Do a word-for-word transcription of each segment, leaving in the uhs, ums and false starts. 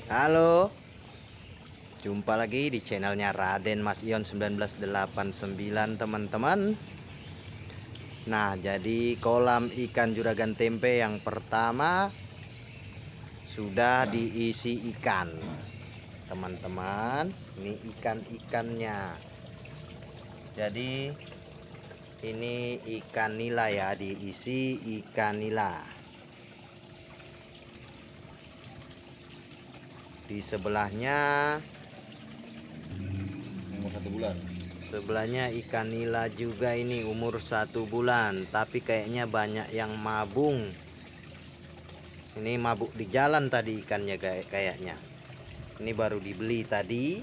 Halo, jumpa lagi di channelnya Raden Mas Ion seribu sembilan ratus delapan puluh sembilan teman-teman. Nah, jadi kolam ikan juragan tempe yang pertama sudah diisi ikan teman-teman. Ini ikan-ikannya. Jadi ini ikan nila ya, diisi ikan nila. Di sebelahnya umur satu bulan. Sebelahnya ikan nila juga, ini umur satu bulan, tapi kayaknya banyak yang mabung. Ini mabuk di jalan tadi ikannya kayaknya. Ini baru dibeli tadi.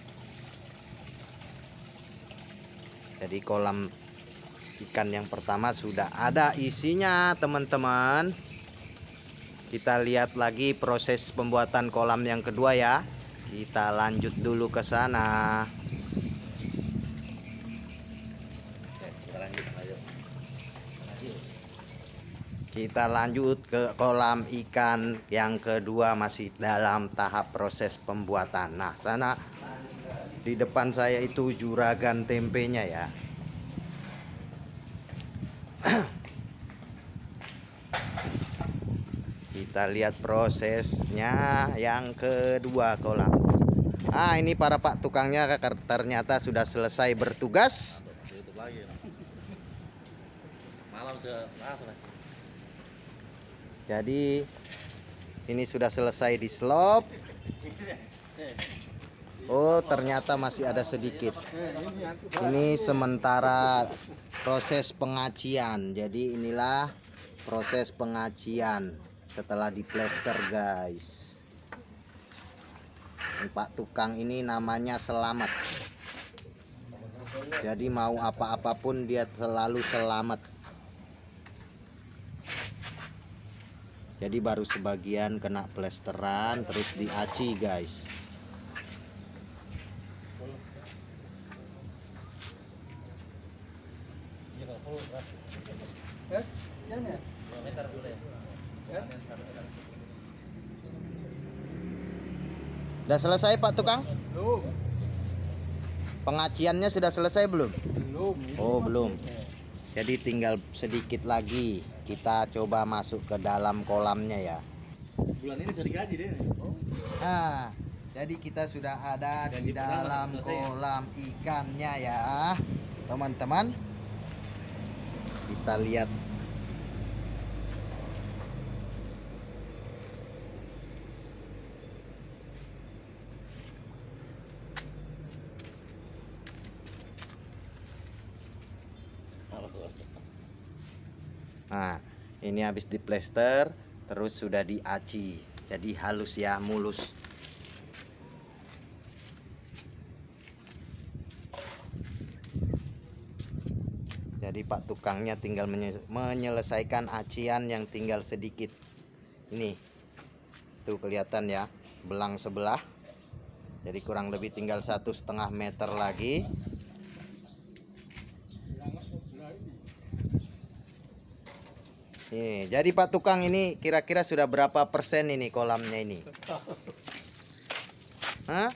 Jadi kolam ikan yang pertama sudah ada isinya teman-teman. Kita lihat lagi proses pembuatan kolam yang kedua ya. Kita lanjut dulu ke sana. Kita lanjut ke kolam ikan yang kedua, masih dalam tahap proses pembuatan. Nah, sana di depan saya itu juragan tempenya ya. Kita lihat prosesnya yang kedua kolam. Ah, ini para pak tukangnya ternyata sudah selesai bertugas. Malam Jadi ini sudah selesai di slop. Oh, ternyata masih ada sedikit. Ini sementara proses pengacian. Jadi inilah proses pengacian setelah diplester, guys. Pak tukang ini namanya Selamat. Jadi mau apa-apapun dia selalu selamat. Jadi baru sebagian kena plesteran, terus diaci, guys. Sudah selesai Pak tukang? Belum. Pengaciannya sudah selesai belum? Belum. Oh, belum. Jadi tinggal sedikit lagi. Kita coba masuk ke dalam kolamnya ya. Bulan ini sudah digaji deh. Oh. Nah, jadi kita sudah ada di dalam kolam ikannya ya, teman-teman. Kita lihat. Nah, ini habis diplester, terus sudah diaci. Jadi halus ya, mulus. Jadi Pak tukangnya tinggal menyelesaikan acian yang tinggal sedikit. Ini tuh kelihatan ya, belang sebelah. Jadi kurang lebih tinggal satu setengah meter lagi. Nih, jadi Pak tukang ini kira-kira sudah berapa persen ini kolamnya ini? Hah?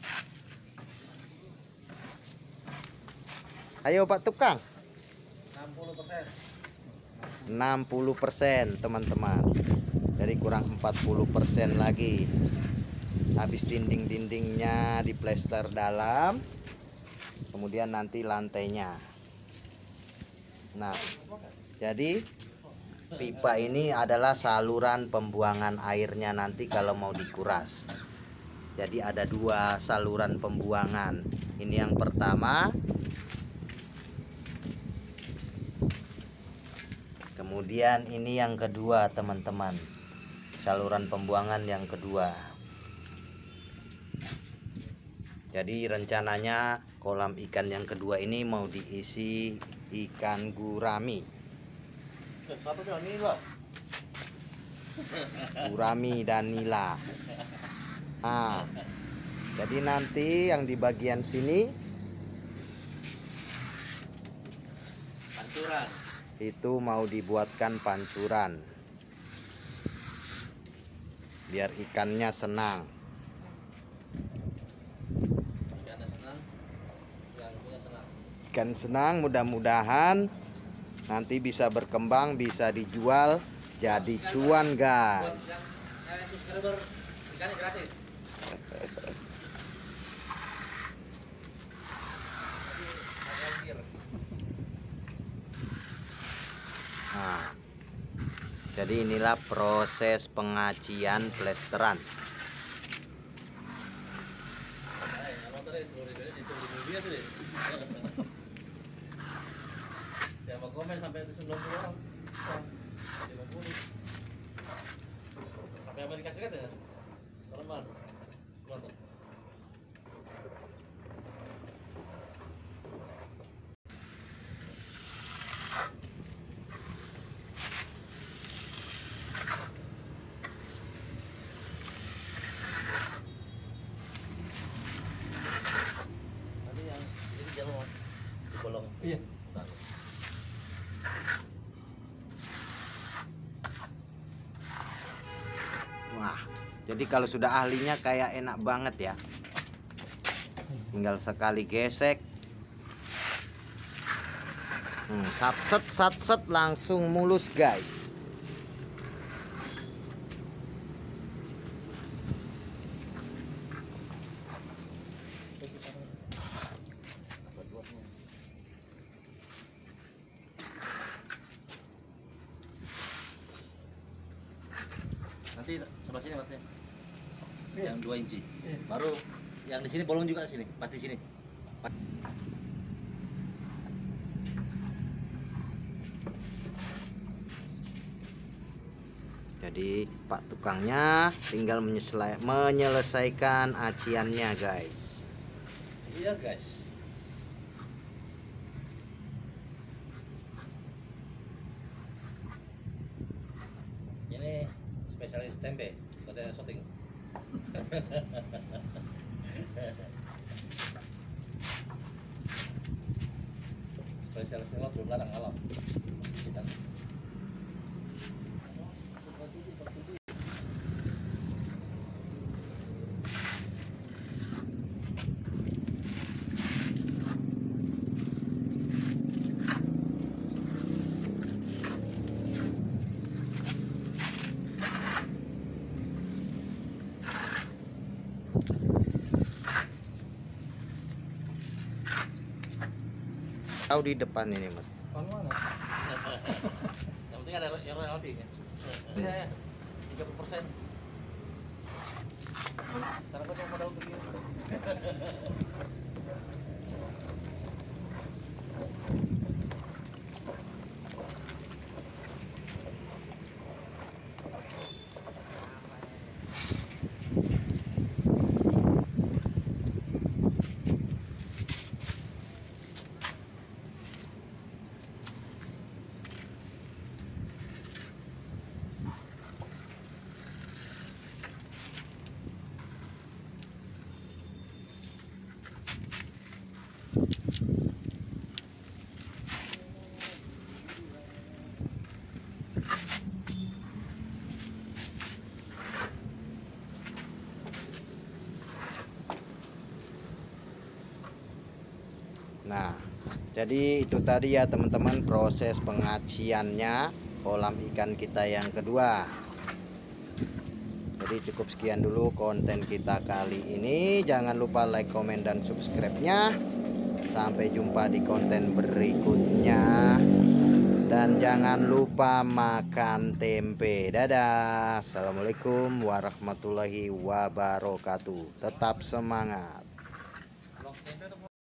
Ayo Pak tukang. enam puluh persen. enam puluh persen teman-teman. Jadi kurang empat puluh persen lagi. Habis dinding-dindingnya diplester dalam. Kemudian nanti lantainya. Nah, jadi pipa ini adalah saluran pembuangan airnya nanti kalau mau dikuras. Jadi ada dua saluran pembuangan. Ini yang pertama. Kemudian ini yang kedua, teman-teman. Saluran pembuangan yang kedua. Jadi rencananya kolam ikan yang kedua ini mau diisi ikan gurami. Gurami dan nila. Nah, jadi nanti yang di bagian sini Pancuran. Itu mau dibuatkan pancuran biar ikannya senang. ikan senang, mudah-mudahan nanti bisa berkembang, bisa dijual jadi cuan guys. Eh, subscriber ikannya gratis. Nah, jadi inilah proses pengacian plesteran. Siapa komen sampai sembilan puluh orang? lima puluh. Sampai Amerika Serikat ya? Teman-teman. Teman-teman. Nanti yang ini jangan dibolong. Iya. Wah, jadi kalau sudah ahlinya kayak enak banget ya. Tinggal sekali gesek. Hmm, sat set sat set langsung mulus guys. Nanti sebelah sini matanya. Yang dua inci. Baru yang di sini bolong juga sini, pasti sini. Jadi Pak tukangnya tinggal menyelesai- menyelesaikan aciannya guys. Iya guys. Ini spesialis tempe, pada syuting. Spesialis ngelot belum larang alam. Kita. Tahu di depan ini mas. Mana? Yang penting ada yang royalti ya. Iya ya. tiga puluh persen. Karena kau cuma modal begini. Nah, jadi itu tadi ya teman-teman proses pengaciannya kolam ikan kita yang kedua. Jadi cukup sekian dulu konten kita kali ini. Jangan lupa like, komen, dan subscribe-nya. Sampai jumpa di konten berikutnya. Dan jangan lupa makan tempe. Dadah. Assalamualaikum warahmatullahi wabarakatuh. Tetap semangat.